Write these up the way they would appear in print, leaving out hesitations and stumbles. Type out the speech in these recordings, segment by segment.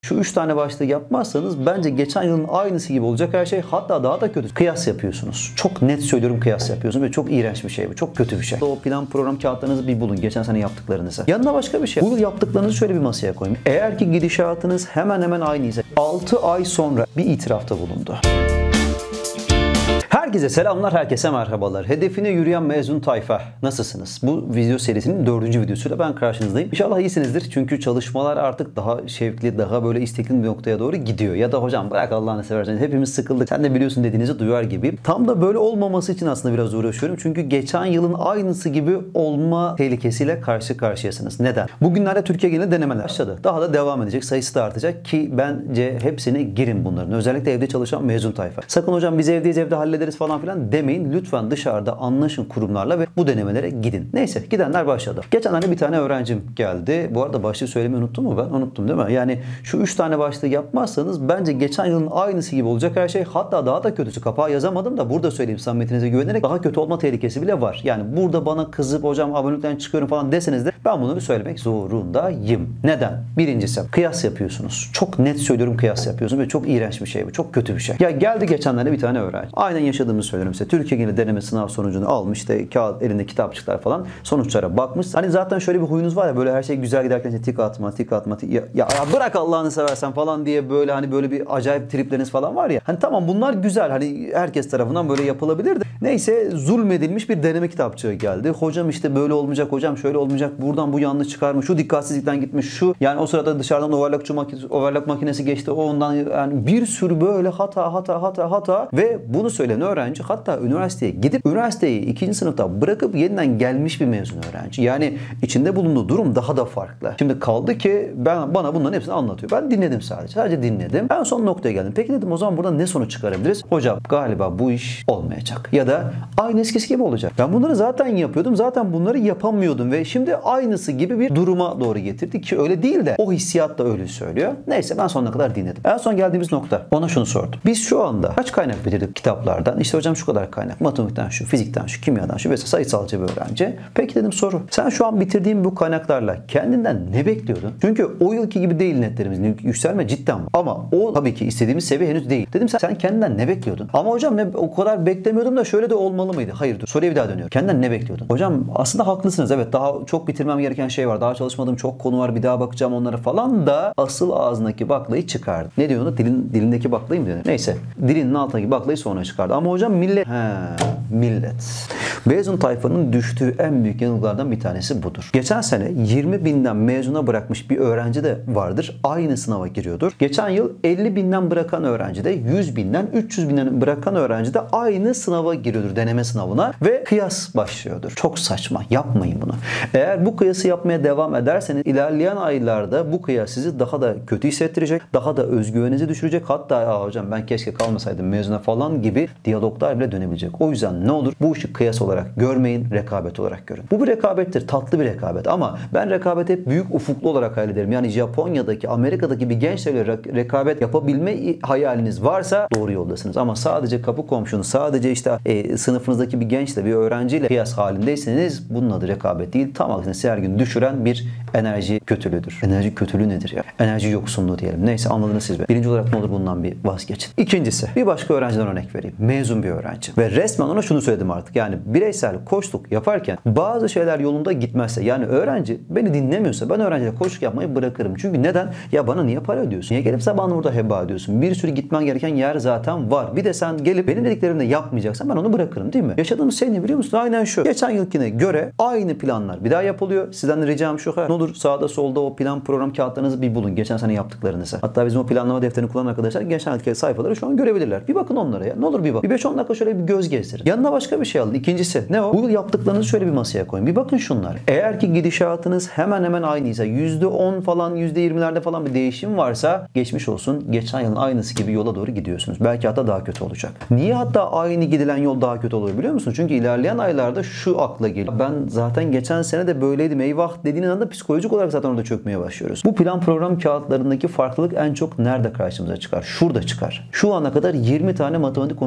Şu 3 tane başlığı yapmazsanız bence geçen yılın aynısı gibi olacak her şey, hatta daha da kötü. Kıyas yapıyorsunuz. Çok net söylüyorum, kıyas yapıyorsunuz ve çok iğrenç bir şey bu. Çok kötü bir şey. O plan program kağıtlarınızı bir bulun. Geçen sene yaptıklarınızı. Yanına başka bir şey. Bu yıl yaptıklarınızı şöyle bir masaya koyun. Eğer ki gidişatınız hemen hemen aynıysa 6 ay sonra bir itirafta bulundu. Herkese selamlar, herkese merhabalar. Hedefine yürüyen mezun tayfa. Nasılsınız? Bu video serisinin 4. videosuyla ben karşınızdayım. İnşallah iyisinizdir. Çünkü çalışmalar artık daha şevkli, daha böyle istekli bir noktaya doğru gidiyor. Ya da hocam bırak Allah'ını seversen, hepimiz sıkıldık, sen de biliyorsun dediğinizi duyar gibi. Tam da böyle olmaması için aslında biraz uğraşıyorum. Çünkü geçen yılın aynısı gibi olma tehlikesiyle karşı karşıyasınız. Neden? Bugünlerde Türkiye genelinde denemeler başladı. Daha da devam edecek. Sayısı da artacak ki bence hepsine girin bunların. Özellikle evde çalışan mezun tayfa. Sakın hocam biz evdeyiz, evde hallederiz falan filan demeyin. Lütfen dışarıda anlaşın kurumlarla ve bu denemelere gidin. Neyse, gidenler başladı. Geçenlerde bir tane öğrencim geldi. Bu arada başlığı söylemeyi unuttum mu ben? Unuttum değil mi? Yani şu 3 tane başlığı yapmazsanız bence geçen yılın aynısı gibi olacak her şey. Hatta daha da kötüsü. Kapağı yazamadım da burada söyleyeyim, samimiyetinize güvenerek, daha kötü olma tehlikesi bile var. Yani burada bana kızıp hocam abonelikten çıkıyorum falan deseniz de ben bunları söylemek zorundayım. Neden? Birincisi, kıyas yapıyorsunuz. Çok net söylüyorum, kıyas yapıyorsunuz ve çok iğrenç bir şey bu. Çok kötü bir şey. Ya geldi geçenlerde bir tane öğrenci. Aynen yaşadığımı söylüyorum size. Türkiye genelinde deneme sınav sonucunu almış, işte kağıt elinde kitapçıklar falan, sonuçlara bakmış. Hani zaten şöyle bir huyunuz var ya, böyle her şey güzel giderken işte tik atma ya bırak Allah'ını seversen falan diye böyle hani böyle bir acayip tripleriniz falan var ya. Hani tamam, bunlar güzel, hani herkes tarafından böyle yapılabilir de. Neyse, zulmedilmiş bir deneme kitapçığı geldi. Hocam işte böyle olmayacak, hocam şöyle olmayacak, buradan bu yanlış çıkarmış, şu dikkatsizlikten gitmiş, şu yani o sırada dışarıdan overlock makinesi geçti, o ondan, yani bir sürü böyle hata ve bunu söyleyen öğrenci hatta üniversiteye gidip üniversiteyi 2. sınıfta bırakıp yeniden gelmiş bir mezun öğrenci. Yani içinde bulunduğu durum daha da farklı. Şimdi kaldı ki bana bunların hepsini anlatıyor. Ben dinledim sadece. Sadece dinledim. En son noktaya geldim. Peki dedim, o zaman buradan ne sonuç çıkarabiliriz? Hocam galiba bu iş olmayacak. Ya da aynı eskisi gibi olacak. Ben bunları zaten yapıyordum. Zaten bunları yapamıyordum ve şimdi aynısı gibi bir duruma doğru getirdi ki öyle değil de o hissiyat da öyle söylüyor. Neyse, ben sonuna kadar dinledim. En son geldiğimiz nokta. Ona şunu sordum. Biz şu anda kaç kaynak bitirdik kitaplardan? İşte hocam şu kadar kaynak. Matematikten şu, fizikten şu, kimyadan şu vesaire, sayısalcı bir öğrenci. Peki dedim, soru. Sen şu an bitirdiğin bu kaynaklarla kendinden ne bekliyordun? Çünkü o yılki gibi değil netlerimiz. Yükselme cidden var. Ama o tabii ki istediğimiz seviye henüz değil. Dedim sen kendinden ne bekliyordun? Ama hocam o kadar beklemiyordum da şöyle de olmalı mıydı? Hayır, dur. Soruya bir daha dönüyorum. Kendinden ne bekliyordun? Hocam aslında haklısınız. Evet, daha çok bitirmem gereken şey var. Daha çalışmadığım çok konu var. Bir daha bakacağım onlara falan da asıl ağzındaki baklayı çıkardı. Ne diyor onu? Dilindeki baklayı mı diyor? Neyse. Dilinin altındaki baklayı sonra çıkardı. Ama hocam millet. Mezun tayfanın düştüğü en büyük yanılgılardan bir tanesi budur. Geçen sene 20 binden mezuna bırakmış bir öğrenci de vardır. Aynı sınava giriyordur. Geçen yıl 50 binden bırakan öğrenci de, 100 binden, 300 binden bırakan öğrenci de aynı sınava giriyordur, deneme sınavına ve kıyas başlıyordur. Çok saçma. Yapmayın bunu. Eğer bu kıyası yapmaya devam ederseniz ilerleyen aylarda bu kıyas sizi daha da kötü hissettirecek, daha da özgüveninizi düşürecek. Hatta hocam ben keşke kalmasaydım mezuna falan gibi diyaloglar bile dönebilecek. O yüzden ne olur bu işi kıyas olarak görmeyin, rekabet olarak görün. Bu bir rekabettir, tatlı bir rekabet ama ben rekabet hep büyük ufuklu olarak hayal ederim. Yani Japonya'daki, Amerika'daki bir gençle rekabet yapabilme hayaliniz varsa doğru yoldasınız. Ama sadece kapı komşunuz, sadece işte sınıfınızdaki bir gençle, bir öğrenciyle kıyas halindeyseniz bunun adı rekabet değil. Tam aksine sizi her gün düşüren bir enerji kötülüğüdür. Enerji kötülüğü nedir ya? Enerji yoksunluğu diyelim. Neyse, anladınız siz be. Birinci olarak ne olur bundan bir vazgeçin. İkincisi, bir başka öğrenciden örnek vereyim. Mezun bir öğrenci. Ve resmen ona şunu söyledim artık. Yani bireysel koçluk yaparken bazı şeyler yolunda gitmezse, yani öğrenci beni dinlemiyorsa ben öğrenciyle koçluk yapmayı bırakırım. Çünkü neden? Ya bana niye para ödüyorsun? Niye gelip zamanı burada heba ediyorsun? Bir sürü gitmen gereken yer zaten var. Bir de sen gelip benim dediklerimde yapmayacaksan ben onu bırakırım, değil mi? Yaşadığımız şey ne biliyor musun? Aynen şu. Geçen yılkine göre aynı planlar bir daha yapılıyor. Sizden de ricam şu. Ne olur sağda solda o plan program kağıtlarınızı bir bulun. Geçen sene yaptıklarınızı. Hatta bizim o planlama defterini kullanan arkadaşlar geçen yılki sayfaları şu an görebilirler. Bir bakın onlara ya. Ne olur bir bak. Bir 5-10 dakika şöyle bir göz gezdirin. Yanına başka bir şey alın. İkincisi ne o? Bu yıl yaptıklarınızı şöyle bir masaya koyun. Bir bakın şunlar. Eğer ki gidişatınız hemen hemen aynıysa, %10 falan, %20'lerde falan bir değişim varsa geçmiş olsun. Geçen yılın aynısı gibi yola doğru gidiyorsunuz. Belki hatta daha kötü olacak. Niye hatta aynı gidilen yol daha kötü oluyor biliyor musunuz? Çünkü ilerleyen aylarda şu akla geliyor. Ben zaten geçen sene de böyleydim. Eyvah dediğin anda psikolojik olarak zaten orada çökmeye başlıyoruz. Bu plan program kağıtlarındaki farklılık en çok nerede karşımıza çıkar? Şurada çıkar. Şu ana kadar 20 tane matematik konusu çalışan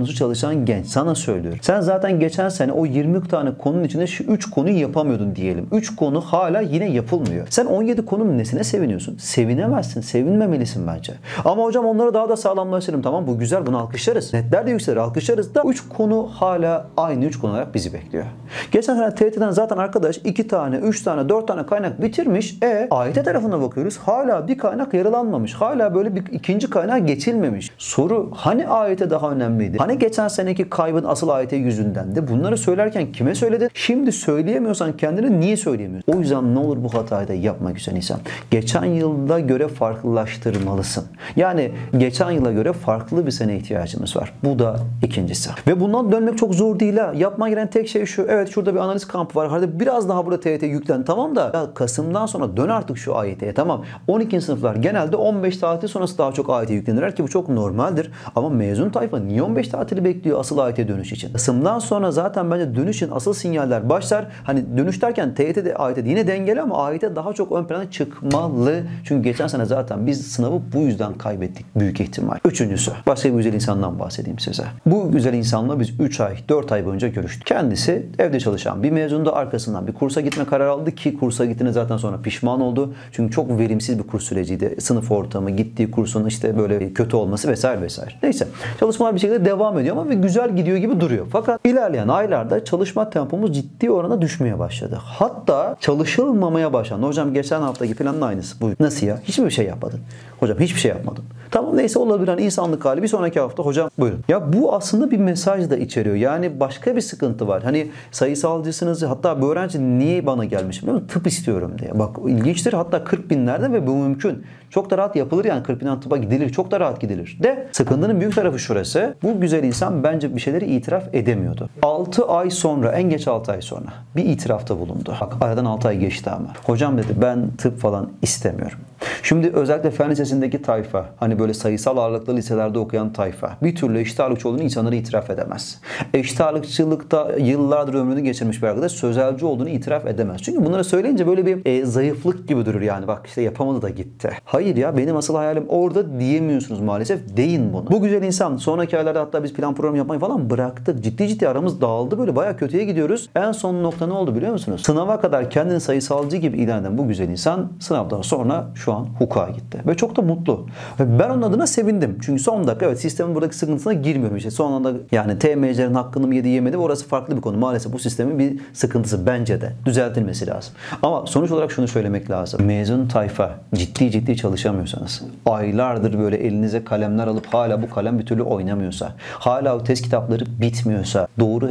çalışan genç, sana söylüyorum. Sen zaten geçen sene o 20 tane konunun içinde şu 3 konuyu yapamıyordun diyelim. 3 konu hala yine yapılmıyor. Sen 17 konunun nesine seviniyorsun? Sevinemezsin. Sevinmemelisin bence. Ama hocam onları daha da sağlamlaştırırım. Tamam, bu güzel, bunu alkışlarız. Netler de yükselir, alkışlarız da 3 konu hala aynı 3 konu olarak bizi bekliyor. Geçen sene TYT'den zaten arkadaş 2 tane, 3 tane, 4 tane kaynak bitirmiş. AYT tarafına bakıyoruz. Hala bir kaynak yarılanmamış. Hala böyle bir ikinci kaynağa geçilmemiş. Soru, hani AYT daha önemliydi? Hani geçen seneki kaybın asıl AYT yüzündendi? Bunları söylerken kime söyledin? Şimdi söyleyemiyorsan kendini niye söyleyemiyorsun? O yüzden ne olur bu hatayı da yapma güzel insan. Geçen yılda göre farklılaştırmalısın. Yani geçen yıla göre farklı bir sene ihtiyacımız var. Bu da ikincisi. Ve bundan dönmek çok zor değil ha. Yapman gereken tek şey şu. Evet, şurada bir analiz kampı var. Hadi biraz daha burada TYT yüklen, tamam da ya Kasım'dan sonra dön artık şu AYT'ye, tamam. 12. sınıflar genelde 15 tatil sonrası daha çok AYT yüklenirler ki bu çok normaldir. Ama mezun tayfa niye 15 tatili bekliyor asıl AYT dönüş için? Kasım'dan sonra zaten bence dönüşün asıl sinyaller başlar. Hani dönüş derken TYT'de AYT'de yine dengeli ama AYT daha çok ön plana çıkmalı. Çünkü geçen sene zaten biz sınavı bu yüzden kaybettik büyük ihtimal. Üçüncüsü, başka bir güzel insandan bahsedeyim size. Bu güzel insanla biz 3 ay, 4 ay boyunca görüştük. Kendisi evde çalışan bir mezundu. Arkasından bir kursa gitme kararı aldı ki kursa gittiğine zaten sonra pişman oldu. Çünkü çok verimsiz bir kurs süreciydi. Sınıf ortamı, gittiği kursun işte böyle kötü olması vesaire vesaire. Neyse, çalışmalar bir şekilde devam ediyor ama ve güzel gidiyor gibi duruyor. Fakat ilerleyen aylarda çalışma tempomuz ciddi oranda düşmeye başladı. Hatta çalışılmamaya başlandı. Hocam geçen haftaki planın aynısı. Bu nasıl ya? Hiçbir şey yapmadın. Hocam hiçbir şey yapmadın. Tamam, neyse, olabilir, hani insanlık hali. Bir sonraki hafta hocam buyurun. Ya bu aslında bir mesaj da içeriyor. Yani başka bir sıkıntı var. Hani sayısalcısınız, hatta bu öğrenci niye bana gelmiş biliyor musun? Tıp istiyorum diye. Bak ilginçtir, hatta 40 binlerden ve bu mümkün. Çok da rahat yapılır yani, 40 binden tıpa gidilir. Çok da rahat gidilir. De sıkıntının büyük tarafı şurası. Bu güzel insan bence bir şeyleri itiraf edemiyordu. 6 ay sonra, en geç 6 ay sonra bir itirafta bulundu. Bak aradan 6 ay geçti ama. Hocam dedi, ben tıp falan istemiyorum. Şimdi özellikle fen lisesindeki tayfa, hani böyle sayısal ağırlıklı liselerde okuyan tayfa bir türlü eşit ağırlıkçı olduğunu insanlara itiraf edemez. Eşit ağırlıkçılıkta yıllardır ömrünü geçirmiş bir arkadaş sözelci olduğunu itiraf edemez. Çünkü bunları söyleyince böyle bir zayıflık gibi durur yani. Bak işte yapamadı da gitti. Hayır ya, benim asıl hayalim orada diyemiyorsunuz maalesef. Deyin bunu. Bu güzel insan sonraki aylarda hatta biz plan program yapmayı falan bıraktık. Ciddi ciddi aramız dağıldı, böyle bayağı kötüye gidiyoruz. En son nokta ne oldu biliyor musunuz? Sınava kadar kendini sayısalcı gibi ilan eden bu güzel insan sınavdan sonra şu an hukuka gitti. Ve çok da mutlu. Ve ben onun adına sevindim. Çünkü son dakika, evet, sistemin buradaki sıkıntısına girmiyorum. İşte son anda yani TMC'lerin hakkını mı yedi yemedi, orası farklı bir konu. Maalesef bu sistemin bir sıkıntısı bence de. Düzeltilmesi lazım. Ama sonuç olarak şunu söylemek lazım. Mezun tayfa ciddi çalışamıyorsanız, aylardır böyle elinize kalemler alıp hala bu kalem bir türlü oynamıyorsa, hala o test kitapları bitmiyorsa,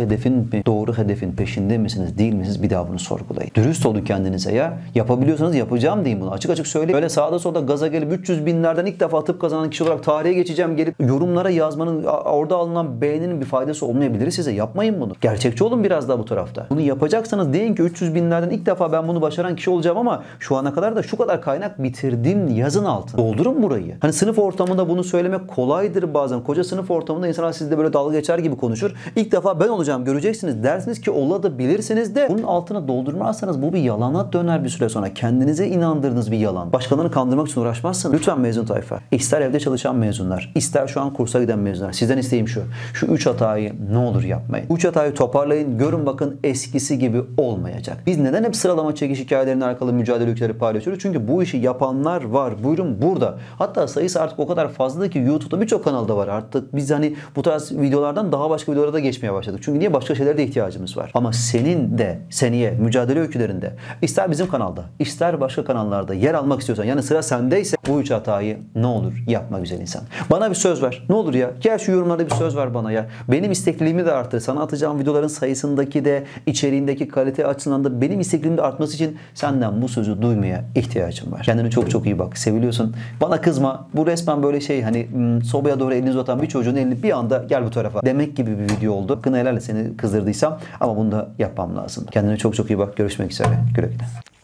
doğru hedefin peşinde misiniz, değil misiniz? Bir daha bunu sorgulayın. Dürüst olun kendinize ya. Yapabiliyorsanız yapacağım deyin bunu. Açık açık söyleyin. Böyle sağda solda gaza gelip 300 binlerden ilk defa tıp kazanan kişi olarak tarihe geçeceğim gelip yorumlara yazmanın, orada alınan beğeninin bir faydası olmayabilir size. Yapmayın bunu. Gerçekçi olun biraz daha bu tarafta. Bunu yapacaksanız deyin ki 300 binlerden ilk defa ben bunu başaran kişi olacağım ama şu ana kadar da şu kadar kaynak bitirdim, yazın altına. Doldurun burayı. Hani sınıf ortamında bunu söylemek kolaydır bazen. Koca sınıf ortamında insanlar sizde böyle dalga geçer gibi konuşur. İlk defa ben olacağım, göreceksiniz dersiniz ki olabilirsiniz de bunun altına doldurmazsanız bu bir yalana döner bir süre sonra. Kendinize inandırdığınız bir yalan. Başkalarını kandırmak için uğraşmazsınız. Lütfen mezun tayfa. İster evde çalışan mezunlar, ister şu an kursa giden mezunlar. Sizden isteğim şu. Şu 3 hatayı ne olur yapmayın. 3 hatayı toparlayın. Görün bakın eskisi gibi olmayacak. Biz neden hep sıralama çekiş hikayelerine alakalı mücadele ülkeleri paylaşıyoruz? Çünkü bu işi yapanlar var. Buyurun burada. Hatta sayısı artık o kadar fazla ki YouTube'da birçok kanalda var. Artık biz hani bu tarz videolardan daha başka videolara da geçmeye başladık. Çünkü niye? Başka şeylere de ihtiyacımız var. Ama senin de seneye mücadele öykülerinde ister bizim kanalda, ister başka kanallarda yer almak istiyorsan, yani sıra sendeyse bu 3 hatayı ne olur yapma güzel insan. Bana bir söz ver. Ne olur ya. Gel şu yorumlarda bir söz ver bana ya. Benim istekliliğimi de arttır. Sana atacağım videoların sayısındaki de içeriğindeki kalite açısından da benim istekliliğim de artması için senden bu sözü duymaya ihtiyacım var. Kendine çok iyi bak. Seviliyorsun. Bana kızma. Bu resmen böyle şey, hani sobaya doğru elini uzatan bir çocuğun elini bir anda gel bu tarafa demek gibi bir video oldu. Hakkını helal et, seni kızdırdıysam ama bunu da yapmam lazım. Kendine çok iyi bak. Görüşmek üzere. Güle güle.